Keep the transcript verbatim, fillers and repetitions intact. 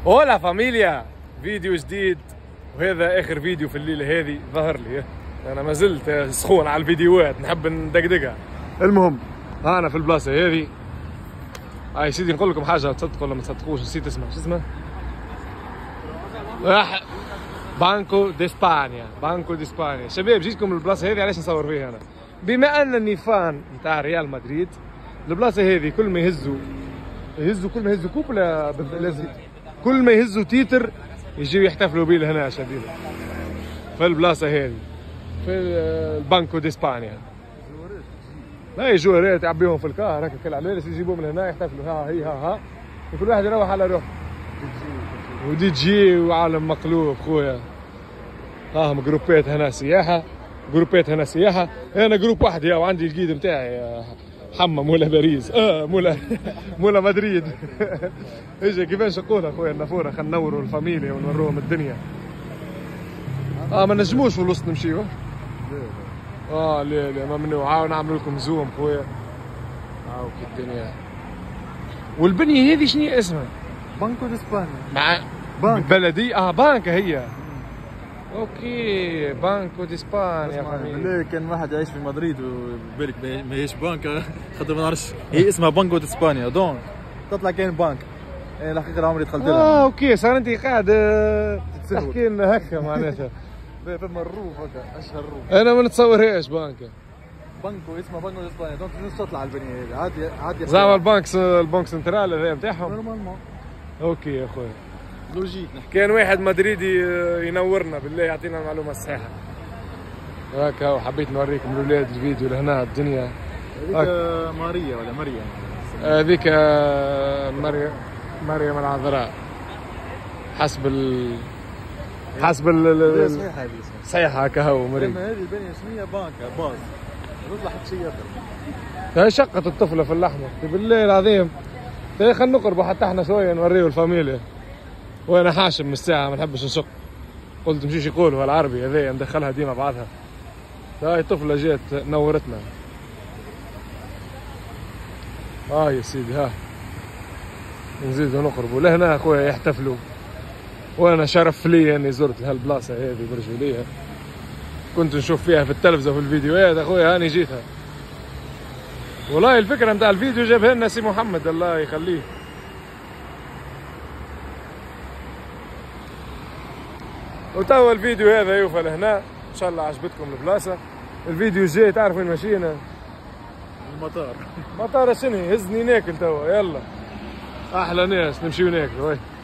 هولا فاميليا، فيديو جديد، وهذا اخر فيديو في الليله هذه. ظهر لي انا ما زلت سخون على الفيديوهات، نحب ندقدقها. المهم انا في البلاصه هذه. هاي سيدي نقول لكم حاجه تصدقوا ولا ما تصدقوش، نسيت اسمها. شو اسمها؟ بانكو دي اسبانيا. بانكو دي اسبانيا. شباب جيتكم البلاصه هذه علاش نصور فيها انا؟ بما انني فان نتاع ريال مدريد، البلاصه هذه كل ما يهزوا يهزوا كل ما يهزوا كوب ولا لازم كل ما يهزوا تيتر يجيو يحتفلوا بيه لهنا شديد في البلاصه هذه، في البانكو دي اسبانيا. لا يجوهرات يعبيهم في الكار هكا كل عمالس يجيبوهم من هنا يحتفلوا. ها هي ها ها وكل واحد يروح على روحه. ودي جي وعالم مقلوب خويا. ها جروبات هنا سياحه، جروبات هنا سياحه. انا جروب واحد يا وعندي الجيد نتاعي حمى مولا باريس، اه مولا مولا مدريد. اجا كيفاش نقولها خويا النافوره، خلينا نوروا الفاميليا ونوروهم الدنيا. اه ما نجموش في الوسط نمشيو. اه لا لا ممنوع. عاو نعمل لكم زوم خويا. عاو كي الدنيا. والبنيه هذه شنو اسمها؟ بانكو دي اسبانيا. مع بانك بلدي اه بانكا هي. اوكي بانكو دي اسبانيا. بالله كان واحد يعيش في مدريد وبالك ما هيش بانكا، خاطر ما نعرفش هي اسمها بانكو دي اسبانيا، دونك تطلع كاين بانك. انا الحقيقه عمري دخلت لها. اه اوكي صار انت قاعد تحكي لنا هكا معناتها. فما الروف هكا اشهر روف. انا ما نتصورهاش بانكا. بانكو اسمها بانكو دي اسبانيا، دونك تنجم تطلع على البنيه هذه عادي عادي. زعما البنك البنك سنترال هذا نتاعهم. نورمالمون. اوكي يا خويا لوجيك نحكي. كان واحد مدريدي ينورنا بالله يعطينا المعلومه الصحيحه. هكا وحبيت نوريكم الاولاد الفيديو لهنا الدنيا. هذيك ماريا ولا مريم؟ هذيك مريم مريم العذراء حسب ال حسب ال صحيح هذه صحيح هكا هو مريم. هذه البنيه شنو بانكا باز تطلع حتى شيء اخر. هاي شقة الطفلة في الأحمر بالله العظيم. خلينا نقربوا حتى احنا شوية نوريه الفاميليا. وأنا حاشم من الساعة ما نحبش نشق، قلت مشيش يقولوا العربي هذايا ندخلها ديما بعضها. هاي طفلة جات نورتنا. ها يا سيدي ها نزيدوا نقربوا لهنا اخويا يحتفلوا. وانا شرف لي اني زرت هالبلاصه هذه برجوليه، كنت نشوف فيها في التلفزه في الفيديوهات اخويا هاني جيتها. والله الفكره نتاع الفيديو جابها لنا سي محمد الله يخليه. وتوا الفيديو هذا يوفى لهنا، ان شاء الله عجبتكم البلاصه. الفيديو الجاي تعرف وين ماشيين؟ المطار. مطار شنو هزني ناكل توا. يلا احلى ناس نمشيو ناكلوا.